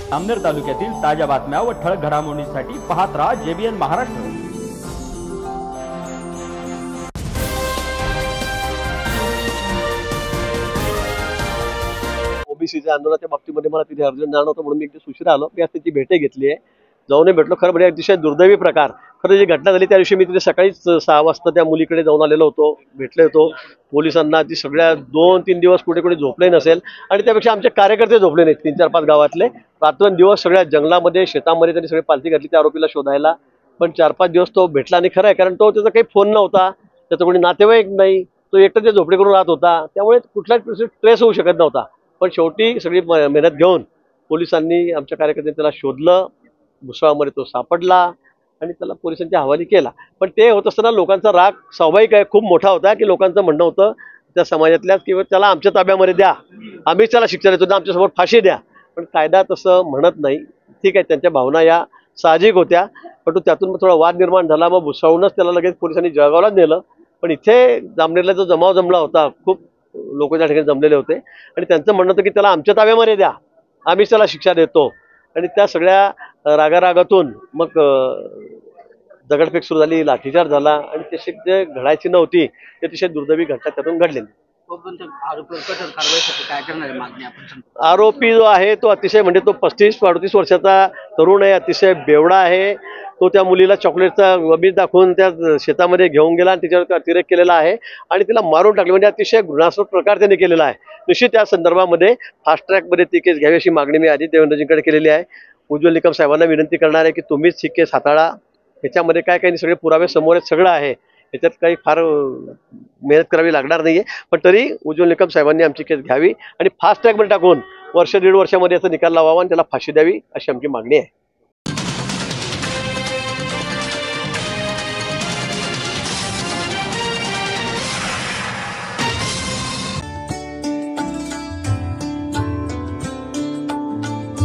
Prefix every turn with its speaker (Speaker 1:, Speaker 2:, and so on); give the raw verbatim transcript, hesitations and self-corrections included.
Speaker 1: जामनेर तालुक्यातील ताज्या बातम्या व ठळक घडामोडींसाठी पाहत राहा जेबीएन महाराष्ट्र।
Speaker 2: ओबीसीच्या आंदोलनाच्या बाबतीमध्ये मला तिथे अर्जंट जाणं होतं म्हणून मी एकदा उशिरा आलो। मी आज त्याची भेट घेतली आहे, जाऊन भेटलो। खरं म्हणजे अतिशय दुर्दैवी प्रकार। खरं जी घटना झाली त्या दिवशी मी तिथे सकाळीच सहा वाजता त्या मुलीकडे जाऊन आलेलो होतो, भेटले होतो पोलिसांना। ती सगळ्या दोन तीन दिवस कुठे कुठे झोपले नसेल आणि त्यापेक्षा आमचे कार्यकर्ते झोपले नाहीत। तीन चार पाच गावातले रात्रंदिवस सगळ्या जंगलामध्ये शेतामध्ये त्यांनी सगळे पालथी घातली त्या आरोपीला शोधायला, पण चार पाच दिवस तो भेटला नाही। खरं आहे, कारण तो त्याचा काही फोन नव्हता, त्याचा कोणी नातेवाईक नाही, तो एकटा ते झोपडे करून राहत होता, त्यामुळे कुठलाच ट्रेस होऊ शकत नव्हता। पण शेवटी सगळी मेहनत घेऊन पोलिसांनी आमच्या कार्यकर्त्यांनी त्याला शोधलं, भुसावळमध्ये तो सापडला आणि त्याला पोलिसांच्या हवाली केला। पण ते होत असताना लोकांचा राग स्वाभाविक आहे, खूप मोठा होता की लोकांचं म्हणणं होतं त्या समाजातल्या की त्याला आमच्या ताब्यामध्ये द्या, आम्हीच त्याला शिक्षा देतो, आमच्यासमोर फाशी द्या। पण कायदा तसं म्हणत नाही। ठीक आहे, त्यांच्या भावना या साहजिक होत्या, पण त्यातून थोडा वाद निर्माण झाला। मग भुसावळूनच त्याला लगेच पोलिसांनी जळगावलाच नेलं। पण इथे जामनेरला जो जमाव जमला होता, खूप लोक त्या ठिकाणी जमलेले होते आणि त्यांचं म्हणणं होतं की त्याला आमच्या ताब्यामध्ये द्या, आम्हीच त्याला शिक्षा देतो। आणि त्या सगळ्या रागारागातून मग दगडफेक सुरू झाली, लाठीचार्ज झाला आणि तशी जे घडायची नव्हती ते अतिशय दुर्दैवी घटना त्यातून घडलेली। आरोपी जो आहे तो अतिशय म्हणजे तो पस्तीस अडतीस वर्षाचा तरुण आहे, अतिशय बेवडा आहे। तो त्या मुलीला चॉकलेटचा वबीज दाखवून त्या शेतामध्ये घेऊन गेला आणि तिच्यावर अतिरेक केलेला आहे आणि तिला मारून टाकले। म्हणजे अतिशय घृणास्पद प्रकार त्यांनी केलेला आहे। निश्चित त्या संदर्भामध्ये फास्ट ट्रॅकमध्ये ती केस घ्यावी अशी मागणी मी आधी देवेंद्रजींकडे केलेली आहे। उज्ज्वल निकम साहेबांना विनंती करणार आहे की तुम्हीच ही केस हाताळा, ह्याच्यामध्ये काय काही सगळे पुरावे समोर आहेत, सगळं आहे, याच्यात काही फार मेहनत करावी लागणार नाहीये। पण तरी उज्ज्वल निकम साहेबांनी आमची केस घ्यावी आणि फास्ट ट्रॅकमध्ये टाकून वर्ष दीड वर्षामध्ये याचा निकाल लावावा आणि त्याला फाशी द्यावी अशी आमची मागणी आहे।